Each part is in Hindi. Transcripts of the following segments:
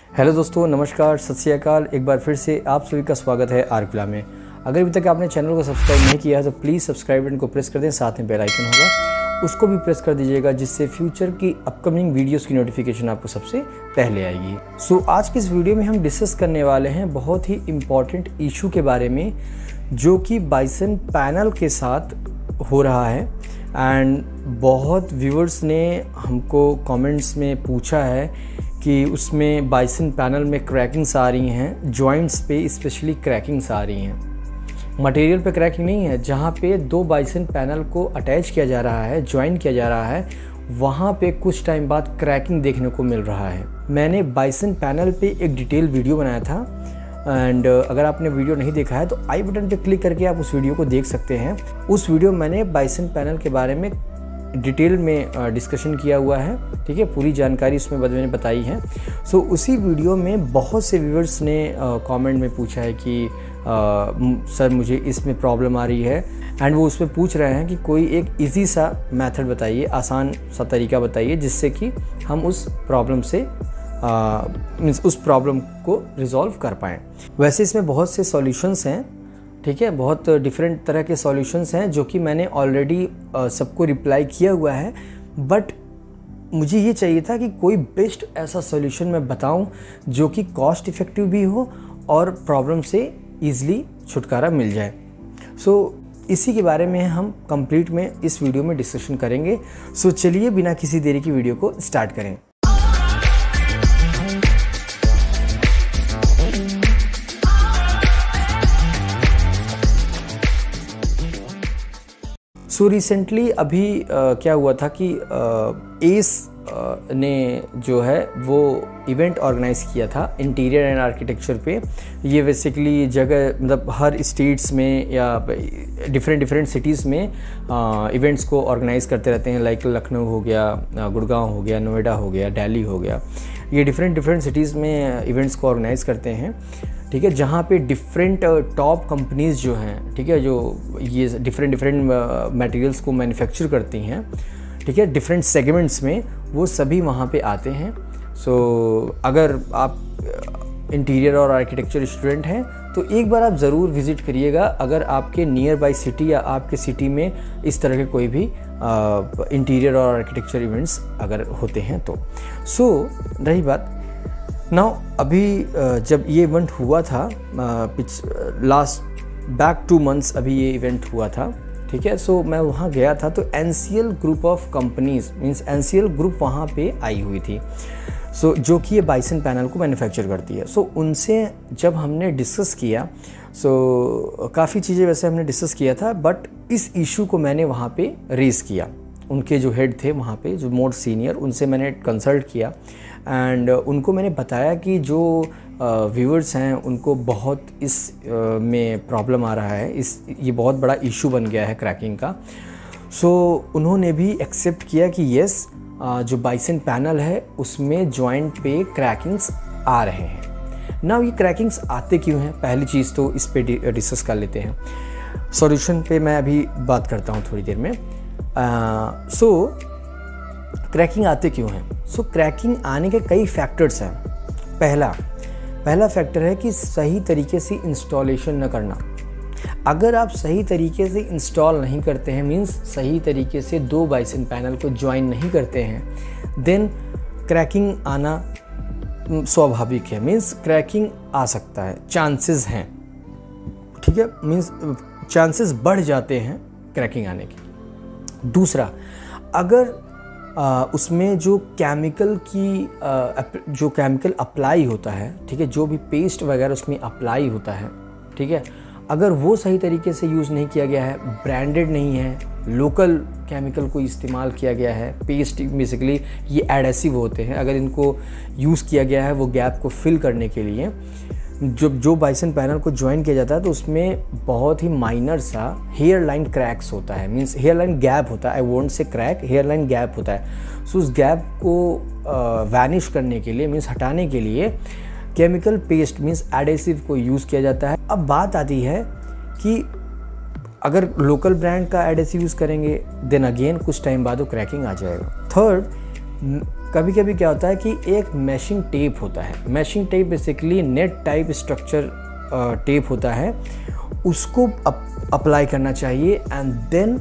हेलो दोस्तों, नमस्कार, सत श्री अकाल। एक बार फिर से आप सभी का स्वागत है आर्कुला में। अगर अभी तक आपने चैनल को सब्सक्राइब नहीं किया है तो प्लीज़ सब्सक्राइब बटन को प्रेस कर दें, साथ में बेल आइकन होगा उसको भी प्रेस कर दीजिएगा, जिससे फ्यूचर की अपकमिंग वीडियोस की नोटिफिकेशन आपको सबसे पहले आएगी। आज की इस वीडियो में हम डिस्कस करने वाले हैं बहुत ही इम्पॉर्टेंट इशू के बारे में, जो कि बाइसन पैनल के साथ हो रहा है। एंड बहुत व्यूअर्स ने हमको कमेंट्स में पूछा है कि उसमें बाइसन पैनल में क्रैकिंग्स आ रही हैं, जॉइंट्स पे स्पेशली क्रैकिंग्स आ रही हैं। मटेरियल पे क्रैकिंग नहीं है, जहाँ पे दो बाइसन पैनल को अटैच किया जा रहा है, ज्वाइन किया जा रहा है, वहाँ पे कुछ टाइम बाद क्रैकिंग देखने को मिल रहा है। मैंने बाइसन पैनल पे एक डिटेल वीडियो बनाया था, एंड अगर आपने वीडियो नहीं देखा है तो आई बटन पे क्लिक करके आप उस वीडियो को देख सकते हैं। उस वीडियो मैंने बाइसन पैनल के बारे में डिटेल में डिस्कशन किया हुआ है, ठीक है, पूरी जानकारी उसमें मैंने बताई है। उसी वीडियो में बहुत से व्यूअर्स ने कमेंट में पूछा है कि सर मुझे इसमें प्रॉब्लम आ रही है, एंड वो उसमें पूछ रहे हैं कि कोई एक इजी सा मेथड बताइए, आसान सा तरीका बताइए, जिससे कि हम उस प्रॉब्लम से उस प्रॉब्लम को रिजॉल्व कर पाएँ। वैसे इसमें बहुत से सॉल्यूशंस हैं, ठीक है, बहुत डिफरेंट तरह के सॉल्यूशंस हैं जो कि मैंने ऑलरेडी सबको रिप्लाई किया हुआ है। बट मुझे ये चाहिए था कि कोई बेस्ट ऐसा सॉल्यूशन मैं बताऊं जो कि कॉस्ट इफ़ेक्टिव भी हो और प्रॉब्लम से ईज़िली छुटकारा मिल जाए। इसी के बारे में हम कंप्लीट में इस वीडियो में डिस्कशन करेंगे। चलिए बिना किसी देरी की वीडियो को स्टार्ट करें। रिसेंटली अभी क्या हुआ था कि एस ने जो है वो इवेंट ऑर्गेनाइज़ किया था इंटीरियर एंड आर्किटेक्चर पे। ये बेसिकली जगह मतलब हर स्टेट्स में या डिफरेंट सिटीज़ में इवेंट्स को ऑर्गेनाइज़ करते रहते हैं। लाइक लखनऊ हो गया, गुड़गांव हो गया, नोएडा हो गया, दिल्ली हो गया, ये डिफरेंट सिटीज़ में इवेंट्स को ऑर्गेनाइज़ करते हैं, ठीक है, जहाँ पे डिफरेंट टॉप कंपनीज़ जो हैं, ठीक है, जो ये डिफरेंट मटेरियल्स को मैन्युफैक्चर करती हैं, ठीक है, डिफरेंट सेगमेंट्स में, वो सभी वहाँ पे आते हैं। अगर आप इंटीरियर और आर्किटेक्चर स्टूडेंट हैं तो एक बार आप ज़रूर विज़िट करिएगा, अगर आपके नियर बाई सिटी या आपके सिटी में इस तरह के कोई भी इंटीरियर और आर्किटेक्चर इवेंट्स अगर होते हैं तो। रही बात नाउ, अभी जब ये इवेंट हुआ था बैक 2 months अभी ये इवेंट हुआ था, ठीक है। मैं वहाँ गया था तो NCL group of companies means NCL group वहाँ पे आई हुई थी, जो कि ये बाइसन पैनल को मैन्युफैक्चर करती है। उनसे जब हमने डिस्कस किया, काफ़ी चीज़ें वैसे हमने डिस्कस किया था, बट इस इशू को मैंने वहाँ पे रेज़ किया। उनके जो हेड थे वहाँ पे, जो मोर सीनियर, उनसे मैंने कंसल्ट किया एंड उनको मैंने बताया कि जो व्यूअर्स हैं उनको बहुत इस में प्रॉब्लम आ रहा है, ये बहुत बड़ा इशू बन गया है क्रैकिंग का। उन्होंने भी एक्सेप्ट किया कि येस, जो बाइसन पैनल है उसमें जॉइंट पे क्रैकिंग्स आ रहे हैं। नाउ ये क्रैकिंग्स आते क्यों हैं, पहली चीज़ तो इस पे डिस्कस कर लेते हैं। सॉल्यूशन पे मैं अभी बात करता हूँ थोड़ी देर में। क्रैकिंग आते क्यों हैं? क्रैकिंग आने के कई फैक्टर्स हैं। पहला फैक्टर है कि सही तरीके से इंस्टॉलेशन न करना। अगर आप सही तरीके से इंस्टॉल नहीं करते हैं, मींस सही तरीके से दो बाइसन पैनल को ज्वाइन नहीं करते हैं, देन क्रैकिंग आना स्वाभाविक है। मींस क्रैकिंग आ सकता है, चांसेस हैं, ठीक है, मींस चांसेस बढ़ जाते हैं क्रैकिंग आने के। दूसरा, अगर उसमें जो केमिकल अप्लाई होता है, ठीक है, जो भी पेस्ट वगैरह उसमें अप्लाई होता है, ठीक है, अगर वो सही तरीके से यूज़ नहीं किया गया है, ब्रांडेड नहीं है, लोकल केमिकल को इस्तेमाल किया गया है, पेस्ट बेसिकली ये एडेसिव होते हैं, अगर इनको यूज़ किया गया है वो गैप को फिल करने के लिए, जो बाइसन पैनल को ज्वाइन किया जाता है तो उसमें बहुत ही माइनर सा हेयर लाइन क्रैक्स होता है, मींस हेयर लाइन गैप होता है, I won't say crack, hair line gap होता है। उस गैप को वैनिश करने के लिए, मींस हटाने के लिए केमिकल पेस्ट मींस एडेसिव को यूज़ किया जाता है। अब बात आती है कि अगर लोकल ब्रांड का एडेसिव यूज़ करेंगे, देन अगेन कुछ टाइम बाद वो क्रैकिंग आ जाएगा। थर्ड, कभी कभी क्या होता है कि एक मैशिंग टेप होता है। Meshing tape basically net type structure tape होता है, उसको अप्लाई करना चाहिए and then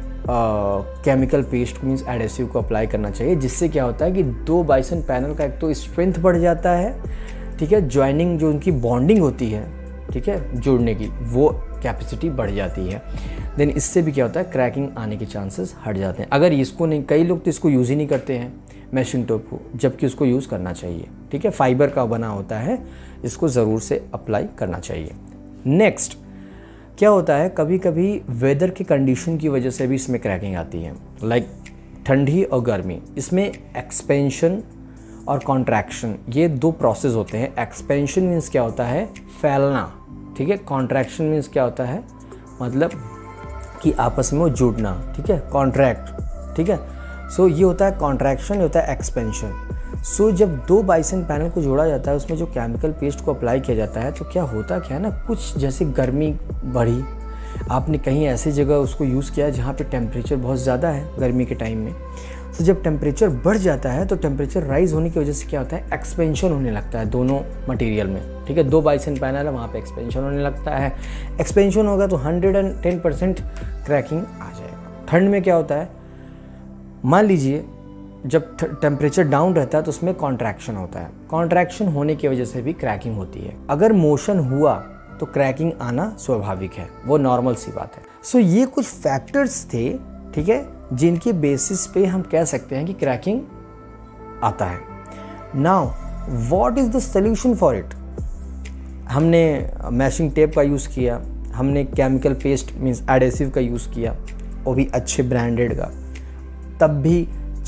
chemical paste means adhesive को अप्लाई करना चाहिए, जिससे क्या होता है कि दो बाइसन पैनल का एक तो स्ट्रेंथ बढ़ जाता है, ठीक है, ज्वाइनिंग जो उनकी बॉन्डिंग होती है, ठीक है, जोड़ने की, वो कैपेसिटी बढ़ जाती है। देन इससे भी क्या होता है, क्रैकिंग आने के चांसेस हट जाते हैं। अगर इसको नहीं, कई लोग तो इसको यूज़ ही नहीं करते हैं मैशिंग टेप को, जबकि उसको यूज़ करना चाहिए, ठीक है, फाइबर का बना होता है, इसको ज़रूर से अप्लाई करना चाहिए। नेक्स्ट क्या होता है, कभी कभी वेदर के कंडीशन की वजह से भी इसमें क्रैकिंग आती है, लाइक ठंडी और गर्मी। इसमें एक्सपेंशन और कॉन्ट्रैक्शन, ये दो प्रोसेस होते हैं। एक्सपेंशन मीन्स क्या होता है, फैलना, ठीक है। कॉन्ट्रैक्शन मीन्स क्या होता है, मतलब कि आपस में वो जुड़ना, ठीक है, कॉन्ट्रैक्ट, ठीक है। सो ये होता है कॉन्ट्रैक्शन, ये होता है एक्सपेंशन। सो जब दो बाइसन पैनल को जोड़ा जाता है, उसमें जो केमिकल पेस्ट को अप्लाई किया जाता है, तो क्या होता क्या है ना, कुछ जैसे गर्मी बढ़ी, आपने कहीं ऐसी जगह उसको यूज़ किया जहाँ पे टेम्परेचर बहुत ज़्यादा है गर्मी के टाइम में। तो जब टेम्परेचर बढ़ जाता है तो टेम्परेचर राइज होने की वजह से क्या होता है, एक्सपेंशन होने लगता है दोनों मटेरियल में, ठीक है। दो बाइसन पैनल है, वहाँ पे एक्सपेंशन होने लगता है। एक्सपेंशन होगा तो 110% क्रैकिंग आ जाएगा। ठंड में क्या होता है, मान लीजिए जब टेम्परेचर डाउन रहता है तो उसमें कॉन्ट्रैक्शन होता है। कॉन्ट्रैक्शन होने की वजह से भी क्रैकिंग होती है। अगर मोशन हुआ तो क्रैकिंग आना स्वाभाविक है, वो नॉर्मल सी बात है। सो ये कुछ फैक्टर्स थे, ठीक है, जिनके बेसिस पे हम कह सकते हैं कि क्रैकिंग आता है। Now what is the solution for it. हमने मैशिंग टेप का यूज़ किया, हमने केमिकल पेस्ट मीन्स एडेसिव का यूज़ किया, वो भी अच्छे ब्रांडेड का, तब भी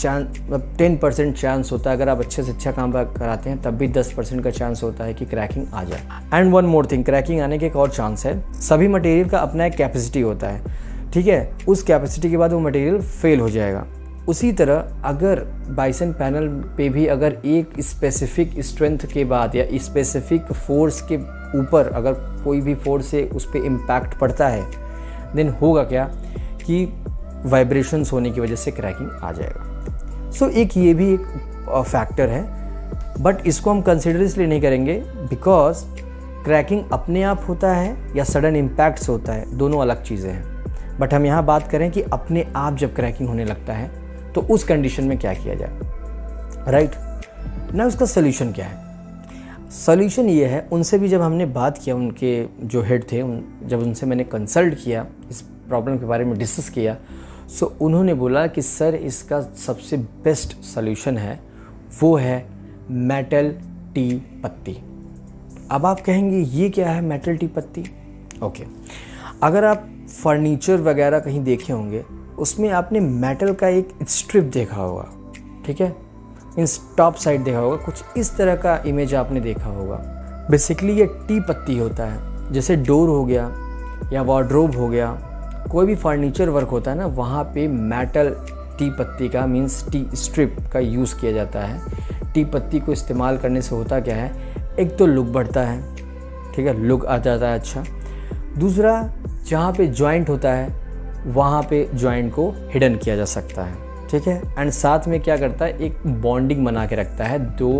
10% चांस होता है, अगर आप अच्छे से अच्छा काम कराते हैं तब भी 10% का चांस होता है कि क्रैकिंग आ जाए। And one more thing, cracking आने के एक और चांस है, सभी मटेरियल का अपना एक कैपेसिटी होता है, ठीक है। उस कैपेसिटी के बाद वो मटेरियल फेल हो जाएगा। उसी तरह अगर बाइसन पैनल पे भी अगर एक स्पेसिफिक स्ट्रेंथ के बाद या स्पेसिफिक फोर्स के ऊपर अगर कोई भी फोर्स से उस पर इम्पैक्ट पड़ता है, देन होगा क्या कि वाइब्रेशंस होने की वजह से क्रैकिंग आ जाएगा। सो एक ये भी एक फैक्टर है, बट इसको हम कंसिडर इसलिए नहीं करेंगे बिकॉज क्रैकिंग अपने आप होता है या सडन इम्पैक्ट्स होता है, दोनों अलग चीज़ें हैं। बट हम यहाँ बात करें कि अपने आप जब क्रैकिंग होने लगता है तो उस कंडीशन में क्या किया जाए, राइट ना। उसका सोल्यूशन क्या है, सोल्यूशन ये है, उनसे भी जब हमने बात किया, उनके जो हेड थे, जब उनसे मैंने कंसल्ट किया, इस प्रॉब्लम के बारे में डिस्कस किया, सो उन्होंने बोला कि सर इसका सबसे बेस्ट सोल्यूशन है, वो है मेटल टी पत्ती। अब आप कहेंगे ये क्या है मेटल टी पत्ती। ओके, अगर आप फर्नीचर वगैरह कहीं देखे होंगे, उसमें आपने मेटल का एक स्ट्रिप देखा होगा, ठीक है, मीन्स टॉप साइड देखा होगा, कुछ इस तरह का इमेज आपने देखा होगा। बेसिकली ये टी पत्ती होता है, जैसे डोर हो गया या वार्डरोब हो गया, कोई भी फर्नीचर वर्क होता है ना, वहाँ पे मेटल टी पत्ती का मीन्स टी स्ट्रिप का यूज़ किया जाता है। टी पत्ती को इस्तेमाल करने से होता क्या है, एक तो लुक बढ़ता है, ठीक है, लुक आ जाता है अच्छा। दूसरा, जहाँ पे जॉइंट होता है वहाँ पे जॉइंट को हिडन किया जा सकता है, ठीक है। एंड साथ में क्या करता है, एक बॉन्डिंग बना के रखता है दो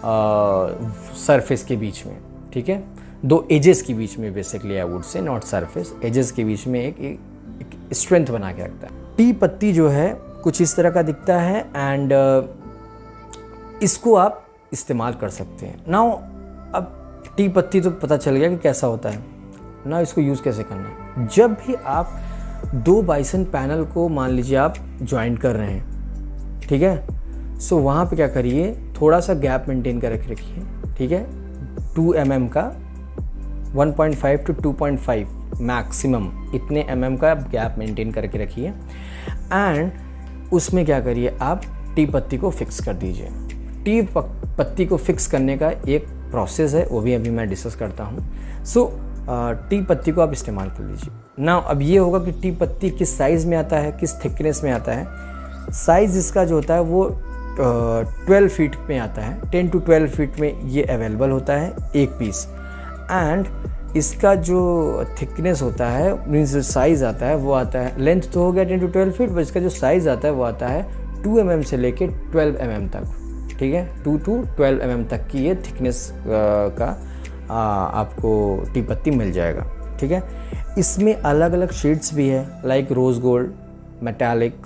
सरफेस के बीच में, ठीक है, दो एजेस के बीच में, basically I would say not surface, edges के बीच में एक स्ट्रेंथ बना के रखता है। टी पत्ती जो है कुछ इस तरह का दिखता है एंड इसको आप इस्तेमाल कर सकते हैं। नाउ अब टी पत्ती तो पता चल गया कि कैसा होता है ना, इसको यूज़ कैसे करना है। जब भी आप दो बाइसन पैनल को मान लीजिए आप ज्वाइंट कर रहे हैं, ठीक है, सो वहाँ पे क्या करिए, थोड़ा सा गैप मेंटेन कर रखिए, ठीक है, 2 mm का 1.5 to 2.5 मैक्सिमम, इतने mm का गैप मेंटेन करके रखिए। एंड उसमें क्या करिए, आप टी पत्ती को फिक्स कर दीजिए। टी पत्ती को फिक्स करने का एक प्रोसेस है, वो भी अभी मैं डिस्कस करता हूँ। सो टी पत्ती को आप इस्तेमाल कर लीजिए। ना अब ये होगा कि टी पत्ती किस साइज़ में आता है, किस थिकनेस में आता है। साइज़ इसका जो होता है वो 12 फीट में आता है, 10 to 12 फीट में ये अवेलेबल होता है एक पीस। एंड इसका जो थिकनेस होता है मीन्स जो साइज़ आता है वो आता है, लेंथ तो हो गया 10 to 12 फीट, बट इसका जो साइज़ आता है वो आता है 2 mm से लेके 12 mm तक, ठीक है, 2 to 12 mm तक की ये थिकनेस का आपको टी पत्ती मिल जाएगा। ठीक है, इसमें अलग अलग शेड्स भी है, like rose gold, metallic,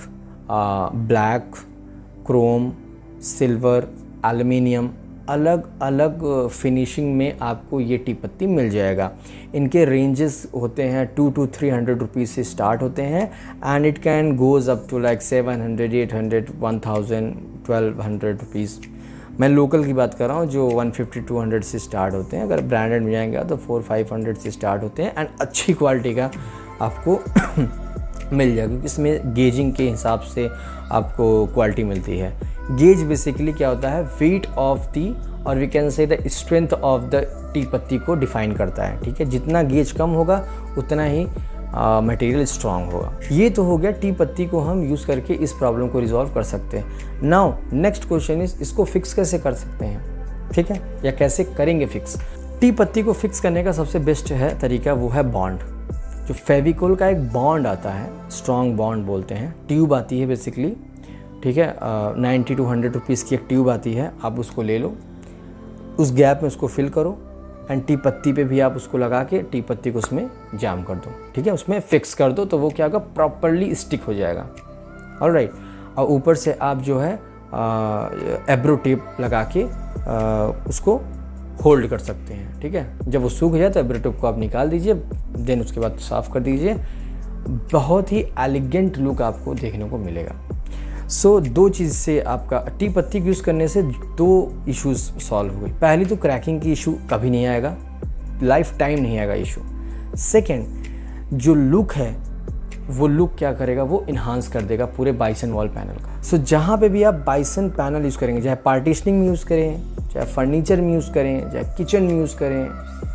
black, chrome, silver, aluminium, अलग अलग फिनिशिंग में आपको ये टी पत्ती मिल जाएगा। इनके रेंजेस होते हैं 2 to 300 रुपीज़ से स्टार्ट होते हैं, and it can goes up to like 700, 800, 1000, 1200 rupees. मैं लोकल की बात कर रहा हूँ, जो 150-200 से स्टार्ट होते हैं। अगर ब्रांडेड में जाएंगे तो 400-500 से स्टार्ट होते हैं, एंड अच्छी क्वालिटी का आपको मिल जाएगा, क्योंकि इसमें गेजिंग के हिसाब से आपको क्वालिटी मिलती है। गेज बेसिकली क्या होता है, वेट ऑफ दी और we can say the strength of the T पत्ती को डिफाइन करता है। ठीक है, जितना गेज कम होगा उतना ही मटेरियल स्ट्रांग होगा। ये तो हो गया टी पत्ती को हम यूज़ करके इस प्रॉब्लम को रिजॉल्व कर सकते हैं। नाउ नेक्स्ट क्वेश्चन इज, इसको फिक्स कैसे कर सकते हैं, ठीक है, या कैसे करेंगे फिक्स। टी पत्ती को फिक्स करने का सबसे बेस्ट है तरीका, वो है बॉन्ड। जो फेविकोल का एक बॉन्ड आता है, स्ट्रॉन्ग बॉन्ड बोलते हैं, ट्यूब आती है बेसिकली। ठीक है, 90 to 100 रुपीज़ की एक ट्यूब आती है, आप उसको ले लो, उस गैप में उसको फिल करो, एंड टी पत्ती पे भी आप उसको लगा के टी पत्ती को उसमें जाम कर दो। ठीक है, उसमें फिक्स कर दो, तो वो क्या होगा, प्रॉपरली स्टिक हो जाएगा। ऑलराइट, और ऊपर से आप जो है एब्रो टेप लगा के उसको होल्ड कर सकते हैं। ठीक है, जब वो सूख जाए तो एब्रो टेप को आप निकाल दीजिए, देन उसके बाद साफ़ कर दीजिए। बहुत ही एलिगेंट लुक आपको देखने को मिलेगा। सो दो चीज़ से आपका टी पत्ती को यूज़ करने से 2 इश्यूज़ सॉल्व हो गई। पहली तो क्रैकिंग की इशू कभी नहीं आएगा, लाइफ टाइम नहीं आएगा इशू। सेकेंड, जो लुक है वो लुक क्या करेगा, वो इन्हांस कर देगा पूरे बाइसन वॉल पैनल का। सो जहाँ पे भी आप बाइसन पैनल यूज़ करेंगे, चाहे पार्टीशनिंग में यूज़ करें, चाहे फर्नीचर में यूज़ करें, चाहे किचन में यूज़ करें,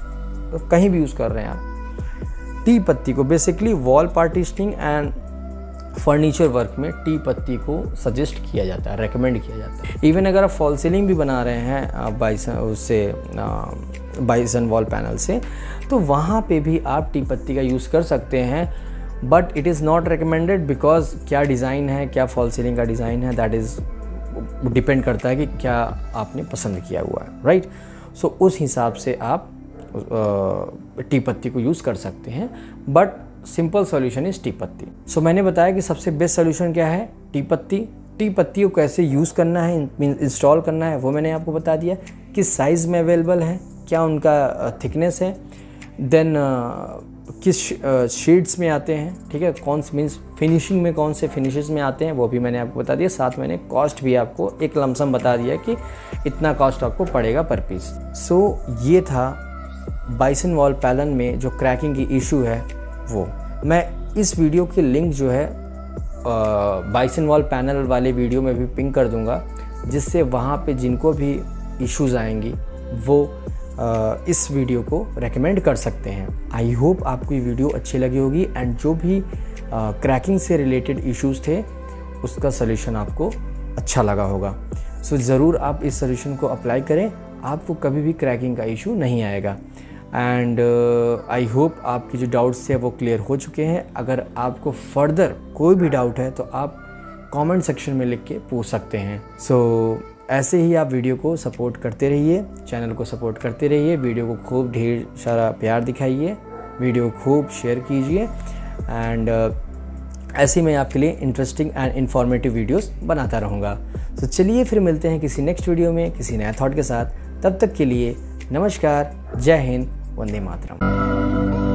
तो कहीं भी यूज़ कर रहे हैं आप, टी पत्ती को basically wall partitioning and furniture work में टी पत्ती को सजेस्ट किया जाता है, रेकमेंड किया जाता है। इवन अगर आप फॉल सीलिंग भी बना रहे हैं बाइसन वॉल पैनल से, तो वहाँ पे भी आप टी पत्ती का यूज़ कर सकते हैं, but it is not recommended, because क्या डिज़ाइन है, क्या फॉल सीलिंग का डिज़ाइन है, दैट इज़ डिपेंड करता है कि क्या आपने पसंद किया हुआ है, राइट। सो उस हिसाब से आप टी पत्ती को यूज़ कर सकते हैं, but simple solution is T पत्ती। सो मैंने बताया कि सबसे बेस्ट सॉल्यूशन क्या है, टी पत्ती। टी पत्ती को कैसे यूज़ करना है, इंस्टॉल करना है, वो मैंने आपको बता दिया। किस साइज़ में अवेलेबल है, क्या उनका थिकनेस है, देन किस शेड्स में आते हैं, ठीक है, कौन मीन्स फिनिशिंग में कौन से फिनिशेस में आते हैं, वो भी मैंने आपको बता दिया। साथ मैंने कॉस्ट भी आपको एक लमसम बता दिया कि इतना कॉस्ट आपको पड़ेगा पर पीस। सो ये था बाइसन वॉल पैनल में जो क्रैकिंग की इशू है वो। मैं इस वीडियो की लिंक जो है बाइसन वॉल पैनल वाले वीडियो में भी पिन कर दूंगा, जिससे वहाँ पे जिनको भी इश्यूज़ आएंगी वो इस वीडियो को रेकमेंड कर सकते हैं। आई होप आपको ये वीडियो अच्छी लगी होगी, एंड जो भी क्रैकिंग से रिलेटेड इश्यूज़ थे उसका सलूशन आपको अच्छा लगा होगा। सो ज़रूर आप इस सलूशन को अप्लाई करें, आपको कभी भी क्रैकिंग का इशू नहीं आएगा। एंड आई होप आपकी जो डाउट्स थे वो क्लियर हो चुके हैं। अगर आपको फर्दर कोई भी डाउट है तो आप कमेंट सेक्शन में लिख के पूछ सकते हैं। सो ऐसे ही आप वीडियो को सपोर्ट करते रहिए, चैनल को सपोर्ट करते रहिए, वीडियो को खूब ढेर सारा प्यार दिखाइए, वीडियो को खूब शेयर कीजिए, एंड ऐसे ही मैं आपके लिए इंटरेस्टिंग एंड इन्फॉर्मेटिव वीडियोस बनाता रहूँगा। तो चलिए फिर मिलते हैं किसी नेक्स्ट वीडियो में किसी नया थॉट के साथ। तब तक के लिए नमस्कार, जय हिंद, वंदे मातरम।